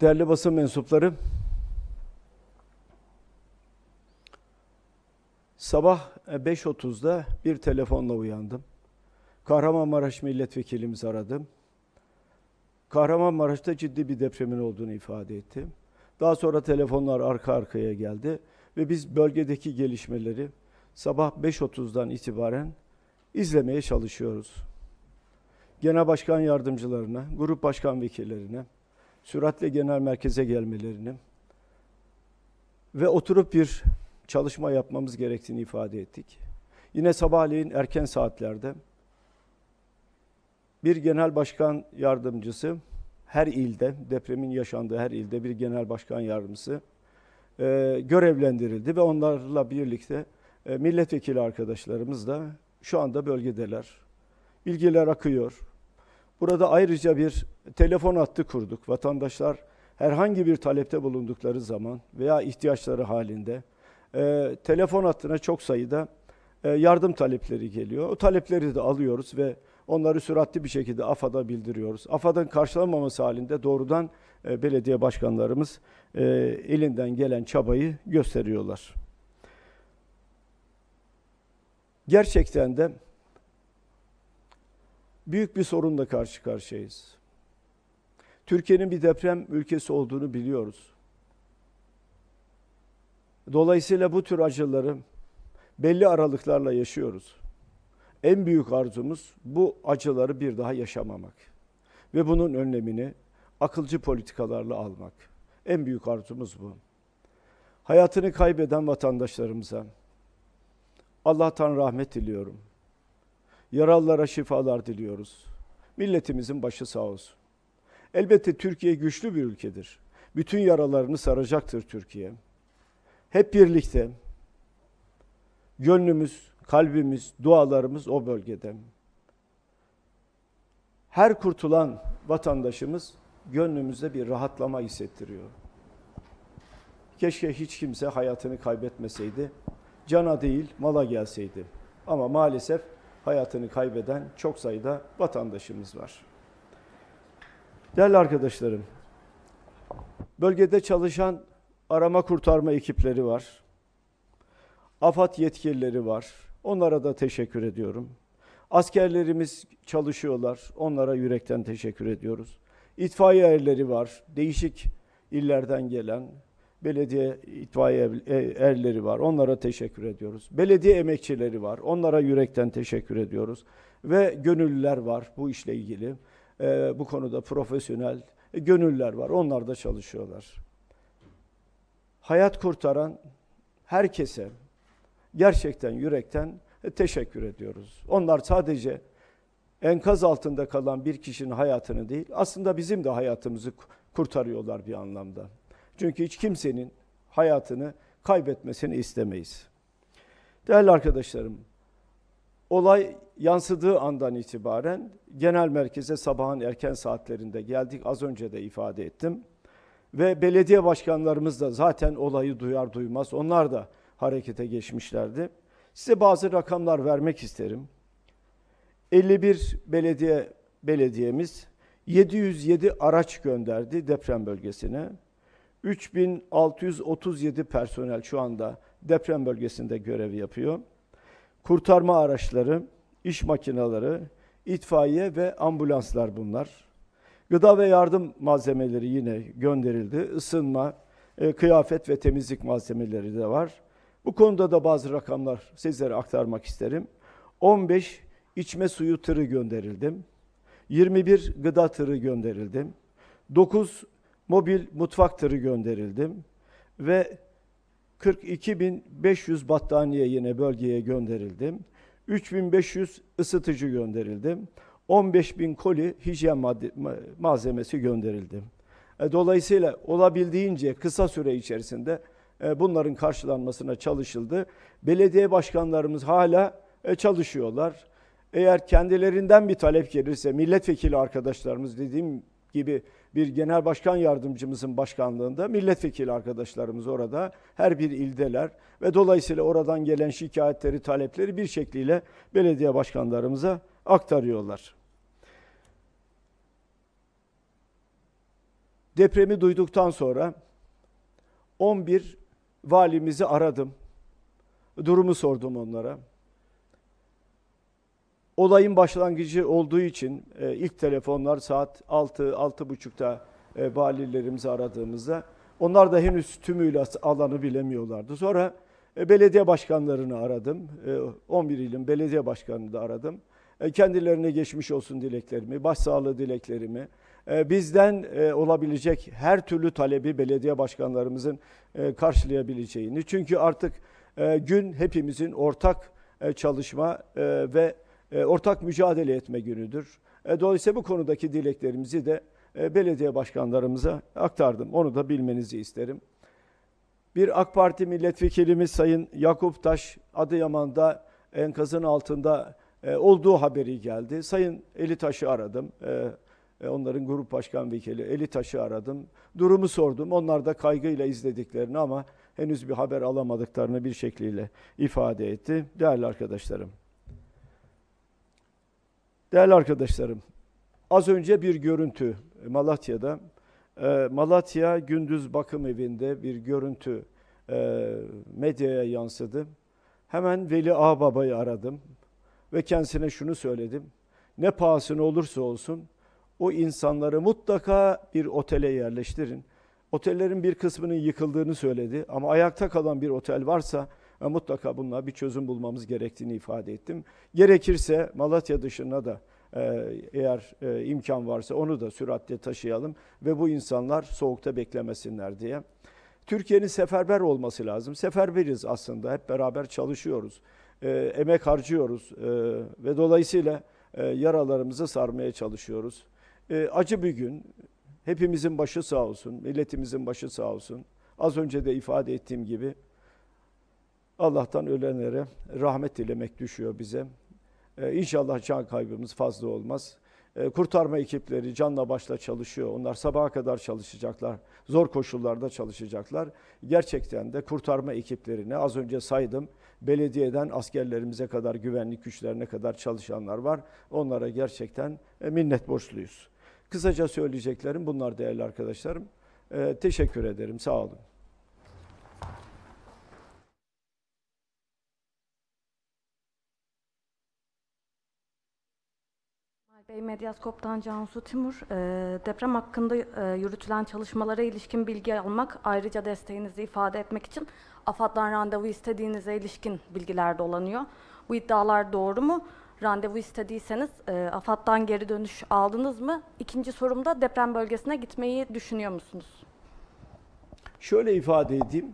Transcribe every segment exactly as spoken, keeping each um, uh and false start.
Değerli basın mensupları, sabah beş otuzda bir telefonla uyandım. Kahramanmaraş milletvekilimizi aradım. Kahramanmaraş'ta ciddi bir depremin olduğunu ifade etti. Daha sonra telefonlar arka arkaya geldi ve biz bölgedeki gelişmeleri sabah beş otuzdan itibaren izlemeye çalışıyoruz. Genel başkan yardımcılarına, grup başkan vekillerine, süratle genel merkeze gelmelerini ve oturup bir çalışma yapmamız gerektiğini ifade ettik. Yine sabahleyin erken saatlerde bir genel başkan yardımcısı, her ilde, depremin yaşandığı her ilde bir genel başkan yardımcısı e, görevlendirildi ve onlarla birlikte e, milletvekili arkadaşlarımız da şu anda bölgedeler. Bilgiler akıyor. Burada ayrıca bir telefon hattı kurduk. Vatandaşlar herhangi bir talepte bulundukları zaman veya ihtiyaçları halinde e, telefon hattına çok sayıda e, yardım talepleri geliyor. O talepleri de alıyoruz ve onları süratli bir şekilde AFAD'a bildiriyoruz. AFAD'ın karşılamaması halinde doğrudan e, belediye başkanlarımız e, elinden gelen çabayı gösteriyorlar. Gerçekten de büyük bir sorunla karşı karşıyayız. Türkiye'nin bir deprem ülkesi olduğunu biliyoruz. Dolayısıyla bu tür acıları belli aralıklarla yaşıyoruz. En büyük arzumuz bu acıları bir daha yaşamamak ve bunun önlemini akılcı politikalarla almak. En büyük arzumuz bu. Hayatını kaybeden vatandaşlarımıza Allah'tan rahmet diliyorum. Yaralılara şifalar diliyoruz. Milletimizin başı sağ olsun. Elbette Türkiye güçlü bir ülkedir. Bütün yaralarını saracaktır Türkiye. Hep birlikte gönlümüz, kalbimiz, dualarımız o bölgede. Her kurtulan vatandaşımız gönlümüzde bir rahatlama hissettiriyor. Keşke hiç kimse hayatını kaybetmeseydi, cana değil mala gelseydi. Ama maalesef hayatını kaybeden çok sayıda vatandaşımız var. Değerli arkadaşlarım, bölgede çalışan arama kurtarma ekipleri var. AFAD yetkilileri var. Onlara da teşekkür ediyorum. Askerlerimiz çalışıyorlar. Onlara yürekten teşekkür ediyoruz. İtfaiye erleri var. Değişik illerden gelen belediye itfaiye erleri var. Onlara teşekkür ediyoruz. Belediye emekçileri var. Onlara yürekten teşekkür ediyoruz. Ve gönüllüler var bu işle ilgili. Ee, bu konuda profesyonel e, gönüllüler var. Onlar da çalışıyorlar. Hayat kurtaran herkese gerçekten yürekten e, teşekkür ediyoruz. Onlar sadece enkaz altında kalan bir kişinin hayatını değil, aslında bizim de hayatımızı kurtarıyorlar bir anlamda. Çünkü hiç kimsenin hayatını kaybetmesini istemeyiz. Değerli arkadaşlarım, olay yansıdığı andan itibaren genel merkeze sabahın erken saatlerinde geldik. Az önce de ifade ettim. Ve belediye başkanlarımız da zaten olayı duyar duymaz onlar da harekete geçmişlerdi. Size bazı rakamlar vermek isterim. elli bir belediye belediyemiz yedi yüz yedi araç gönderdi deprem bölgesine. üç bin altı yüz otuz yedi personel şu anda deprem bölgesinde görev yapıyor. Kurtarma araçları, iş makineleri, itfaiye ve ambulanslar bunlar. Gıda ve yardım malzemeleri yine gönderildi. Isınma, e, kıyafet ve temizlik malzemeleri de var. Bu konuda da bazı rakamlar sizlere aktarmak isterim. on beş içme suyu tırı gönderildi. yirmi bir gıda tırı gönderildi. dokuz mobil mutfak tırı gönderildi. Ve kırk iki bin beş yüz battaniye yine bölgeye gönderildi. üç bin beş yüz ısıtıcı gönderildi. on beş bin koli hijyen malzemesi gönderildi. Dolayısıyla olabildiğince kısa süre içerisinde bunların karşılanmasına çalışıldı. Belediye başkanlarımız hala çalışıyorlar. Eğer kendilerinden bir talep gelirse milletvekili arkadaşlarımız dediğim gibi bir genel başkan yardımcımızın başkanlığında milletvekili arkadaşlarımız orada her bir ildeler ve dolayısıyla oradan gelen şikayetleri, talepleri bir şekliyle belediye başkanlarımıza aktarıyorlar. Depremi duyduktan sonra on bir valimizi aradım. Durumu sordum onlara. Olayın başlangıcı olduğu için e, ilk telefonlar saat altı altı buçukta e, valilerimizi aradığımızda onlar da henüz tümüyle alanı bilemiyorlardı. Sonra e, belediye başkanlarını aradım. E, on bir ilin belediye başkanını da aradım. E, kendilerine geçmiş olsun dileklerimi, başsağlığı dileklerimi, e, bizden e, olabilecek her türlü talebi belediye başkanlarımızın e, karşılayabileceğini. Çünkü artık e, gün hepimizin ortak e, çalışma e, ve e, ortak mücadele etme günüdür. E, dolayısıyla bu konudaki dileklerimizi de e, belediye başkanlarımıza aktardım. Onu da bilmenizi isterim. Bir AK Parti milletvekilimiz Sayın Yakup Taş, Adıyaman'da enkazın altında e, olduğu haberi geldi. Sayın Eli Taş'ı aradım. E, onların grup başkan vekili Eli Taş'ı aradım. Durumu sordum. Onlar da kaygıyla izlediklerini ama henüz bir haber alamadıklarını bir şekliyle ifade etti. Değerli arkadaşlarım. Değerli arkadaşlarım, az önce bir görüntü Malatya'da, e, Malatya Gündüz Bakım Evi'nde bir görüntü e, medyaya yansıdı. Hemen Veli Ağbaba'yı aradım ve kendisine şunu söyledim. Ne pahasına olursa olsun o insanları mutlaka bir otele yerleştirin. Otellerin bir kısmının yıkıldığını söyledi ama ayakta kalan bir otel varsa e, mutlaka bununla bir çözüm bulmamız gerektiğini ifade ettim. Gerekirse Malatya dışına da e, eğer e, imkan varsa onu da süratle taşıyalım ve bu insanlar soğukta beklemesinler diye. Türkiye'nin seferber olması lazım. Seferberiz aslında, hep beraber çalışıyoruz, e, emek harcıyoruz e, ve dolayısıyla e, yaralarımızı sarmaya çalışıyoruz. E, acı bir gün, hepimizin başı sağ olsun, milletimizin başı sağ olsun. Az önce de ifade ettiğim gibi Allah'tan ölenlere rahmet dilemek düşüyor bize. Ee, İnşallah can kaybımız fazla olmaz. Ee, kurtarma ekipleri canla başla çalışıyor. Onlar sabaha kadar çalışacaklar. Zor koşullarda çalışacaklar. Gerçekten de kurtarma ekiplerine az önce saydım. Belediyeden askerlerimize kadar, güvenlik güçlerine kadar çalışanlar var. Onlara gerçekten e, minnet borçluyuz. Kısaca söyleyeceklerim bunlar değerli arkadaşlarım. Ee, teşekkür ederim. Sağ olun. Bey, Medyaskop'tan Cansu Timur. E, deprem hakkında e, yürütülen çalışmalara ilişkin bilgi almak, ayrıca desteğinizi ifade etmek için AFAD'dan randevu istediğinize ilişkin bilgiler dolanıyor. Bu iddialar doğru mu? Randevu istediyseniz e, AFAD'dan geri dönüş aldınız mı? İkinci sorumda deprem bölgesine gitmeyi düşünüyor musunuz? Şöyle ifade edeyim.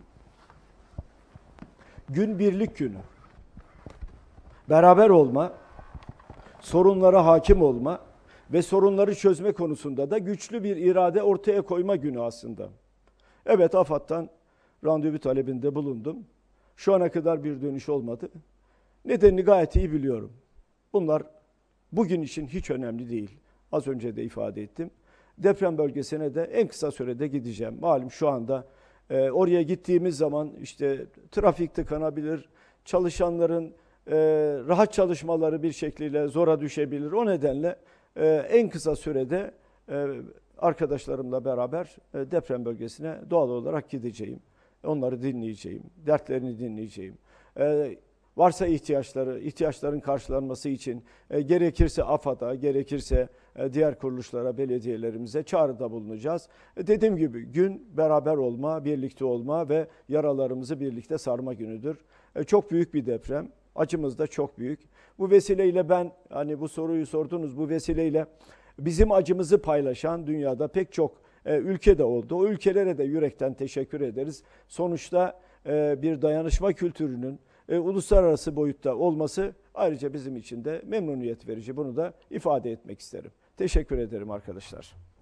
Gün birlik günü. Beraber olma, sorunlara hakim olma ve sorunları çözme konusunda da güçlü bir irade ortaya koyma günü aslında. Evet, AFAD'dan randevu talebinde bulundum. Şu ana kadar bir dönüş olmadı. Nedenini gayet iyi biliyorum. Bunlar bugün için hiç önemli değil. Az önce de ifade ettim. Deprem bölgesine de en kısa sürede gideceğim. Malum şu anda e, oraya gittiğimiz zaman işte trafik tıkanabilir, çalışanların e, rahat çalışmaları bir şekliyle zora düşebilir. O nedenle e, en kısa sürede e, arkadaşlarımla beraber e, deprem bölgesine doğal olarak gideceğim. Onları dinleyeceğim, dertlerini dinleyeceğim. E, Varsa ihtiyaçları, ihtiyaçların karşılanması için e, gerekirse AFAD'a, gerekirse e, diğer kuruluşlara, belediyelerimize çağrıda bulunacağız. E, dediğim gibi gün beraber olma, birlikte olma ve yaralarımızı birlikte sarma günüdür. E, çok büyük bir deprem, acımız da çok büyük. Bu vesileyle ben, hani bu soruyu sordunuz, bu vesileyle bizim acımızı paylaşan dünyada pek çok e, ülke de oldu. O ülkelere de yürekten teşekkür ederiz. Sonuçta e, bir dayanışma kültürünün E, uluslararası boyutta olması ayrıca bizim için de memnuniyet verici. Bunu da ifade etmek isterim. Teşekkür ederim arkadaşlar.